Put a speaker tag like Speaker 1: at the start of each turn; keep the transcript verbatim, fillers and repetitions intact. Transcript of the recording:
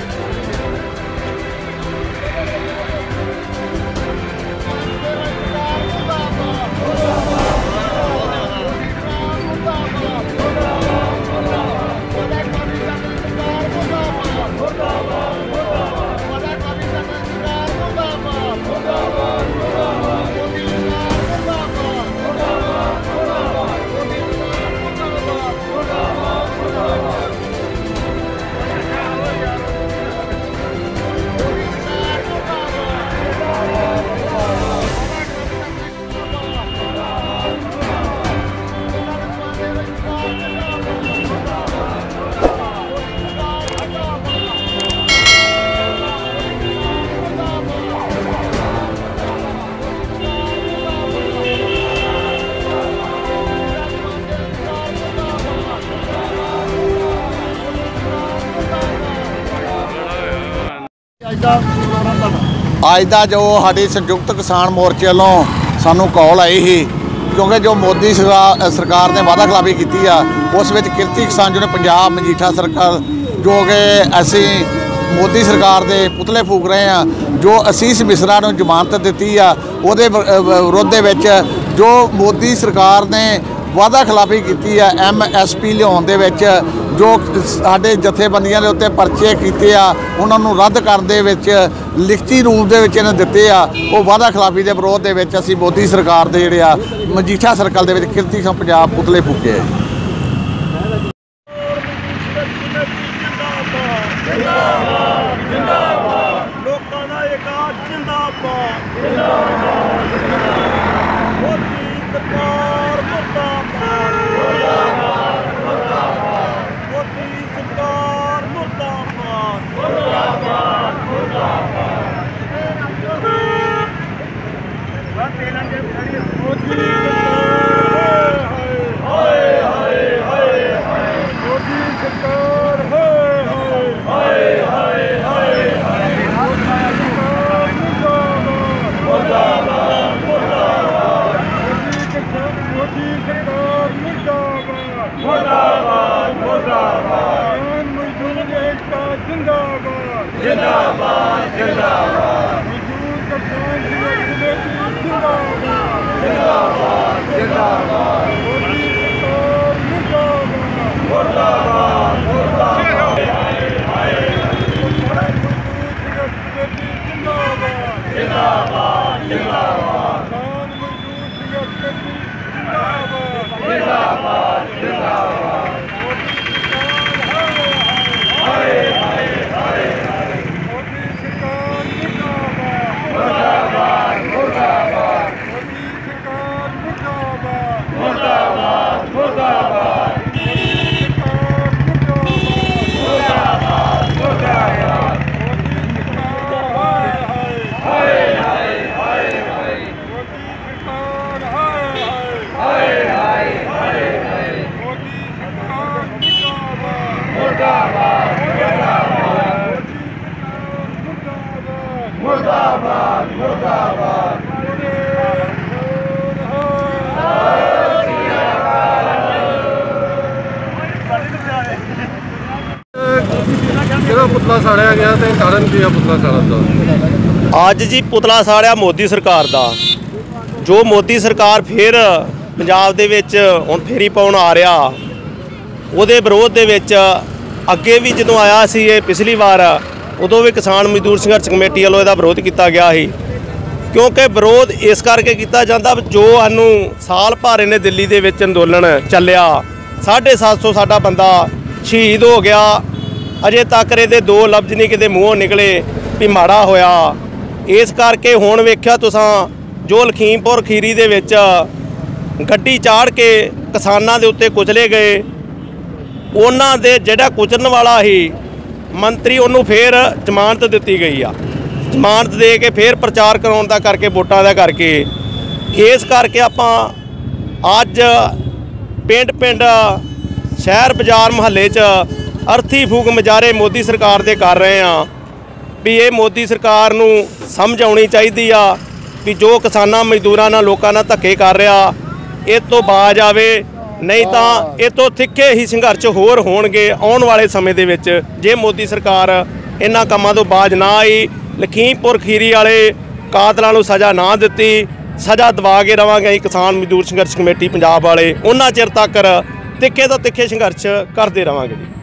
Speaker 1: अज का जो साड़ी संयुक्त किसान मोर्चे वालों सानू कॉल आई ही क्योंकि जो मोदी सरकार सरकार ने वादा खिलाफी की उस किरती किसान जो पंजाब मजीठा सर्कल जो कि असी मोदी सरकार के पुतले फूक रहे हैं, जो असीस मिश्रा को जमानत दी है वो विरोध जो मोदी सरकार ने वादा खिलाफी की है एम एस पी लियाउण दे विच जो साडे जथेबंदियां दे उत्ते परचे कीते आ उन्होंने रद्द करने लिखती रूप दे विच इन्हें दिते आ वो वादा खिलाफी के विरोध दे विच असीं मोदी सरकार दे जिहड़े आ मजीठा सर्कल दे विच किरती पंजाब पुतले फूके आ।
Speaker 2: पुतला साड़िया गया तो कारण की पुतला साड़न का
Speaker 3: अज जी पुतला साड़िया मोदी सरकार का जो मोदी सरकार फिर पंजाब दे विच हुण फेरी पाउण आ रहा उहदे विरोध दे विच अगे भी जदों आया सी ये पिछली बार उदों भी किसान मजदूर संघर्ष कमेटी वालों इहदा विरोध किया गया ही क्योंकि विरोध इस करके किया जाता जो सानू साल भर इन्हें दिल्ली दे विच अंदोलन चलिया साढ़े सत्त सौ साडा बंदा शहीद हो गया अजे तक ये दो लफ्ज नहीं किते मूँहों निकले भी माड़ा होया इस करके हुण वेख्या तुसां जो लखीमपुर खीरी दे विच गड्डी चाड़ के किसानां दे उत्ते कुचले गए उन्हां दे जिहड़ा कुचलण वाला ही मंत्री उन्होंने फिर जमानत दी गई आ जमानत दे के फिर प्रचार कराउण दा करके वोटां दा करके इस करके आपां अज पिंड पिंड शहर बाजार मुहल्ले च अर्थी फूक मुजारे मोदी सरकार दे कर रहे हैं भी ये मोदी सरकार नूं समझ आउणी चाहीदी आ भी जो किसानां मजदूरां नाल लोकां नाल धक्के कर रहा इस तो बाज आवे नहीं तो इस तो तिखे ही संघर्ष होर होणगे आउण वाले समय दे विच जे मोदी सरकार ਇਹਨਾਂ ਕੰਮਾਂ ਤੋਂ ਬਾਜ ਨਾ ਆਈ, ਲਖੀਮਪੁਰ ਖੀਰੀ ਵਾਲੇ ਕਾਤਲਾਂ ਨੂੰ ਸਜ਼ਾ ਨਾ ਦਿੱਤੀ, ਸਜ਼ਾ ਦਵਾ ਕੇ ਰਵਾਂਗੇ ਅਸੀਂ ਕਿਸਾਨ ਮਜ਼ਦੂਰ ਸੰਘਰਸ਼ ਕਮੇਟੀ ਪੰਜਾਬ ਵਾਲੇ ਉਹਨਾਂ ਚਿਰ ਤੱਕ ਤਿੱਖੇ ਤੋਂ ਤਿੱਖੇ ਸੰਘਰਸ਼ ਕਰਦੇ ਰਵਾਂਗੇ ਜੀ।